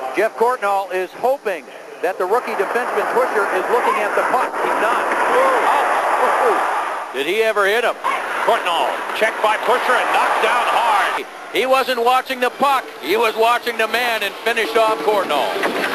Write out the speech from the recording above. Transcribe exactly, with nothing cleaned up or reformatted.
Jeff Courtnall is hoping that the rookie defenseman Pusher is looking at the puck. He's not. Oh. Did he ever hit him? Courtnall checked by Pusher and knocked down hard. He wasn't watching the puck. He was watching the man and finished off Courtnall.